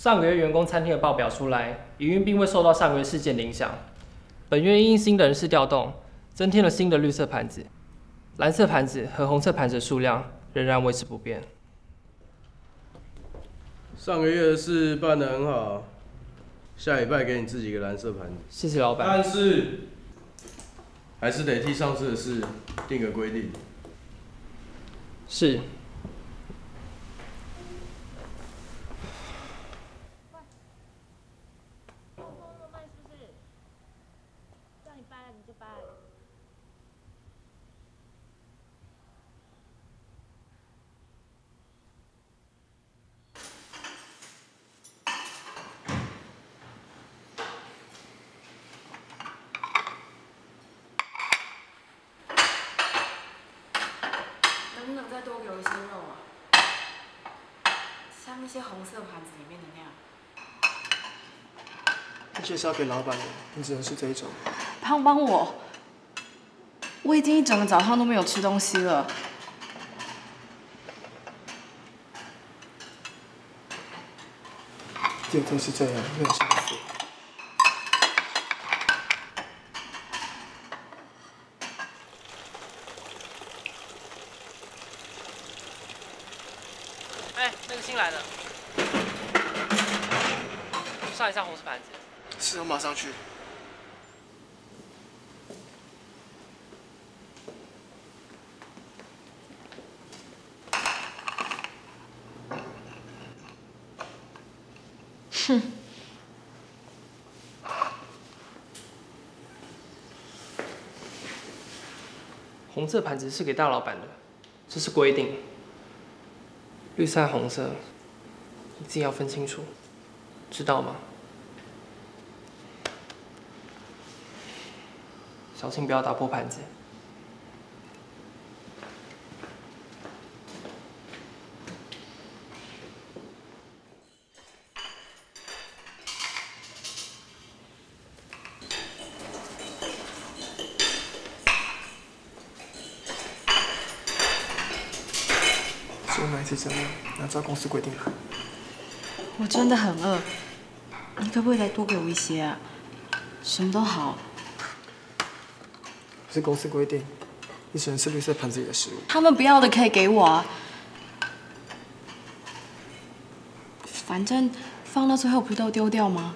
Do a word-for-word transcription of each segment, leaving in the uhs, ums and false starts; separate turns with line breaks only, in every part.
上个月员工餐厅的报表出来，营运并未受到上个月事件的影响。本月因新的人事调动，增添了新的绿色盘子，蓝色盘子和红色盘子的数量仍然维持不变。
上个月的事办得很好，下礼拜给你自己一个蓝色盘子。
谢谢老板。
但是还是得替上次的事定个规定。
是。
能不能再多给我一些肉啊？像那些红色盘子里面的那样。
介绍给老板的，你只能是这一种。
帮帮我！我已经一整个早上都没有吃东西了。
第二天是这样，没有下次。
哎，那个新来的，上一下红色盘子。
是，我马上去。
哼。
红色盘子是给大老板的，这是规定。绿色和红色，你自己要分清楚，知道吗？小心不要打破盘子。
说哪一次怎么样？按照公司规定来。
我真的很饿，你可不可以再多给我一些啊？什么都好。
是公司规定，你只能吃绿色盘子里的食物。
他们不要的可以给我啊。反正放到最后不都丢掉吗？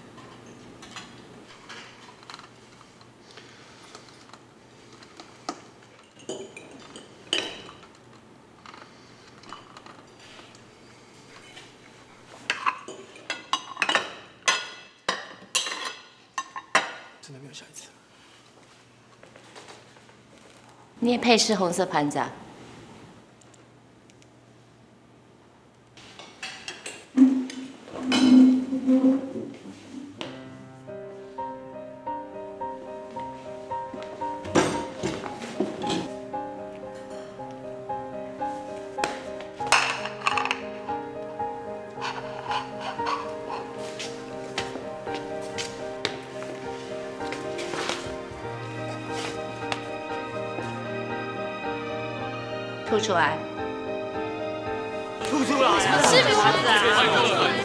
真的没有下一次。
你也配吃红色盘子啊？吐出来！
吐出来！
什么吃盘子啊？
吐出来！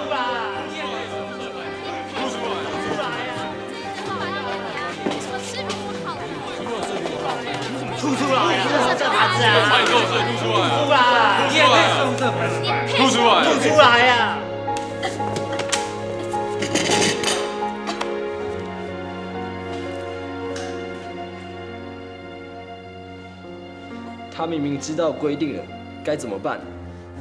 吐出来！
红色盘子啊！
快给我吐出来！
吐来！
你也配吃红色盘子？吐出来！吐出来呀！
他明明知道规定了，该怎么办？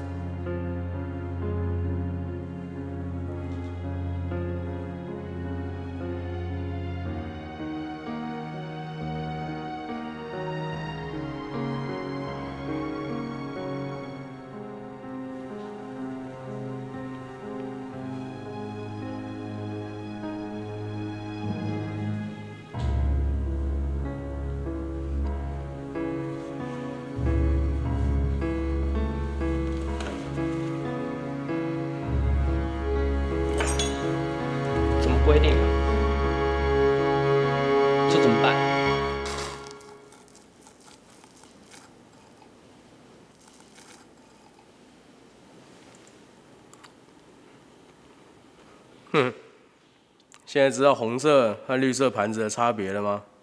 规定了，这怎么办？
哼，现在知道红色和绿色盘子的差别了吗？